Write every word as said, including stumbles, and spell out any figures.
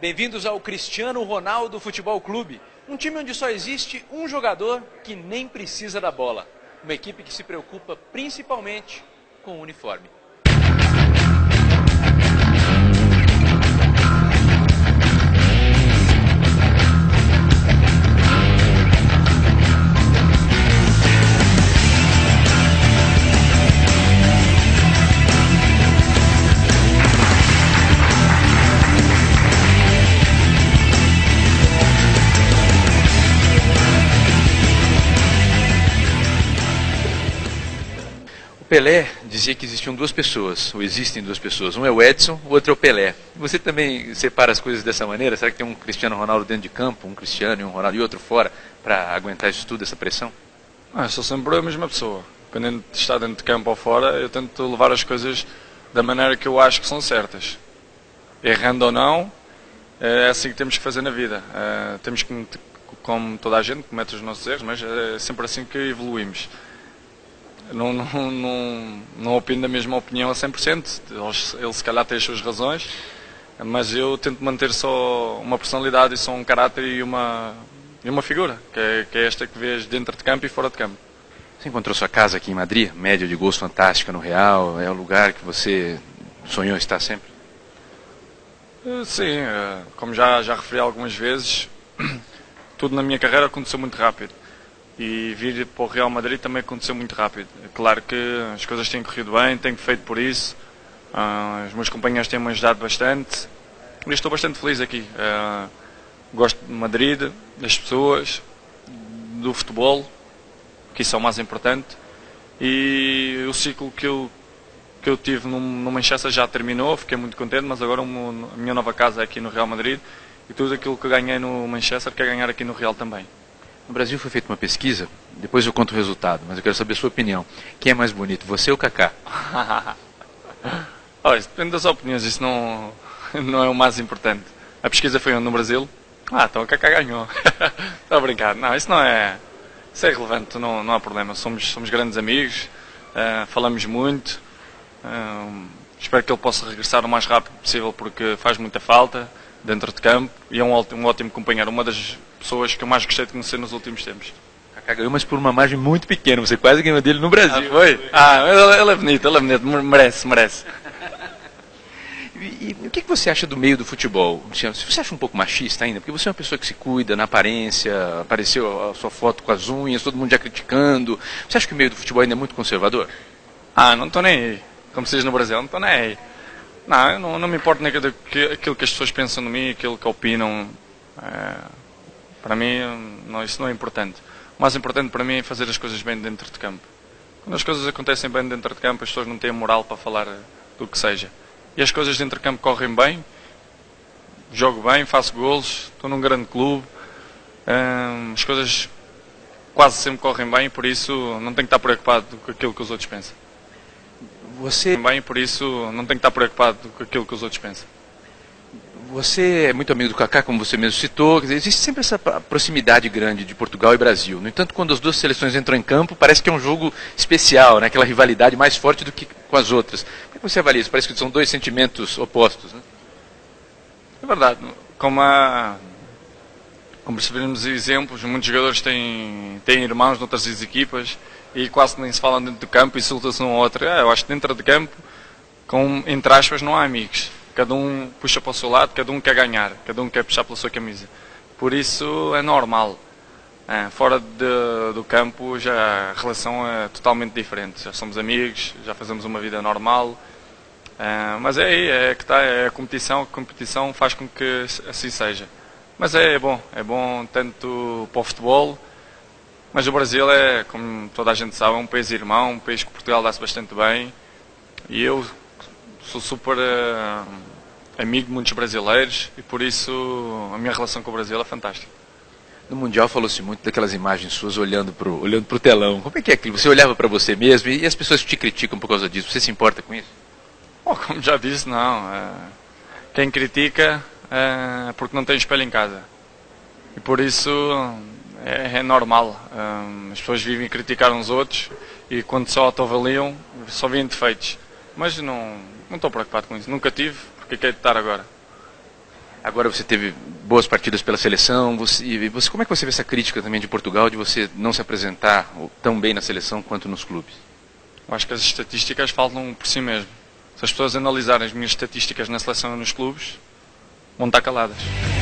Bem-vindos ao Cristiano Ronaldo Futebol Clube, um time onde só existe um jogador que nem precisa da bola. Uma equipe que se preocupa principalmente com o uniforme. Pelé dizia que existiam duas pessoas, ou existem duas pessoas, um é o Edson, o outro é o Pelé. Você também separa as coisas dessa maneira? Será que tem um Cristiano Ronaldo dentro de campo, um Cristiano e um Ronaldo e outro fora, para aguentar isso tudo, essa pressão? Ah, eu sou sempre a mesma pessoa, dependendo de estar dentro de campo ou fora, eu tento levar as coisas da maneira que eu acho que são certas. Errando ou não, é assim que temos que fazer na vida. É, temos que, como toda a gente, comete os nossos erros, mas é sempre assim que evoluímos. Não, não, não, não opino da mesma opinião a cem por cento, ele se calhar tem as suas razões, mas eu tento manter só uma personalidade e só um caráter e uma, e uma figura, que é, que é esta que vês dentro de campo e fora de campo. Você encontrou sua casa aqui em Madrid, média de gols fantástica no Real, é o lugar que você sonhou estar sempre? Sim, como já, já referi algumas vezes, tudo na minha carreira aconteceu muito rápido. E vir para o Real Madrid também aconteceu muito rápido. É claro que as coisas têm corrido bem, tenho feito por isso. Uh, os meus companheiros têm-me ajudado bastante. E estou bastante feliz aqui. Uh, gosto de Madrid, das pessoas, do futebol, que isso é o mais importante. E o ciclo que eu, que eu tive no, no Manchester já terminou, fiquei muito contente, mas agora a minha nova casa é aqui no Real Madrid. E tudo aquilo que eu ganhei no Manchester quero ganhar aqui no Real também. No Brasil foi feita uma pesquisa, depois eu conto o resultado, mas eu quero saber a sua opinião. Quem é mais bonito, você ou Kaká? Olha, isso depende das opiniões, isso não, não é o mais importante. A pesquisa foi onde no Brasil? Ah, então o Kaká ganhou. Estou a brincar. Não, isso não é, isso é irrelevante, não, não há problema. Somos, somos grandes amigos, uh, falamos muito. Uh, espero que ele possa regressar o mais rápido possível porque faz muita falta dentro de campo e é um ótimo, um ótimo companheiro, uma das pessoas que eu mais gostei de conhecer nos últimos tempos. Kaká ganhou, mas por uma margem muito pequena, você quase ganhou dele no Brasil. Ah, foi? Ah, ele, ele é bonito, ele é bonito, merece, merece. E, e o que você acha do meio do futebol? Você acha um pouco machista ainda? Porque você é uma pessoa que se cuida na aparência, apareceu a sua foto com as unhas, todo mundo já criticando. Você acha que o meio do futebol ainda é muito conservador? Ah, não estou nem aí. Como se diz no Brasil, não estou nem aí. Não, eu não, não me importo nem aquilo que as pessoas pensam de mim, aquilo que opinam. É, para mim, não, isso não é importante. O mais importante para mim é fazer as coisas bem dentro de campo. Quando as coisas acontecem bem dentro de campo, as pessoas não têm moral para falar do que seja. E as coisas dentro de campo correm bem, jogo bem, faço golos, estou num grande clube, é, as coisas quase sempre correm bem, por isso não tenho que estar preocupado com aquilo que os outros pensam. Você... Bem, por isso não tenho que estar preocupado com aquilo que os outros pensam. Você é muito amigo do Kaká, como você mesmo citou. Quer dizer, existe sempre essa proximidade grande de Portugal e Brasil. No entanto, quando as duas seleções entram em campo, parece que é um jogo especial, né? Aquela rivalidade mais forte do que com as outras. Como é que você avalia isso? Parece que são dois sentimentos opostos, né? É verdade. Como, há, como percebemos exemplos, muitos jogadores têm, têm irmãos noutras equipas e quase nem se falam dentro do campo e insultam-se um ao outro. É, eu acho que dentro de campo, com, entre aspas, não há amigos. Cada um puxa para o seu lado, cada um quer ganhar, cada um quer puxar pela sua camisa. Por isso é normal. É, fora de, do campo já a relação é totalmente diferente. Já somos amigos, já fazemos uma vida normal. É, mas é aí, é que está, é a competição, a competição faz com que assim seja. Mas é, é bom, é bom tanto para o futebol, mas o Brasil é, como toda a gente sabe, é um país irmão, um país que Portugal dá-se bastante bem. E eu sou super uh, amigo de muitos brasileiros e por isso a minha relação com o Brasil é fantástica. No Mundial falou-se muito daquelas imagens suas olhando para o olhando pro telão. Como é que é aquilo? Você olhava para você mesmo e as pessoas te criticam por causa disso. Você se importa com isso? Oh, como já disse, não. É, quem critica é porque não tem espelho em casa. E por isso é, é normal. É, as pessoas vivem a criticar uns outros e quando só autoavaliam, só veem defeitos. Mas não... Não estou preocupado com isso. Nunca tive, porque quero estar agora. Agora você teve boas partidas pela seleção, você, e você, como é que você vê essa crítica também de Portugal, de você não se apresentar tão bem na seleção quanto nos clubes? Eu acho que as estatísticas falam por si mesmo. Se as pessoas analisarem as minhas estatísticas na seleção e nos clubes, vão estar caladas.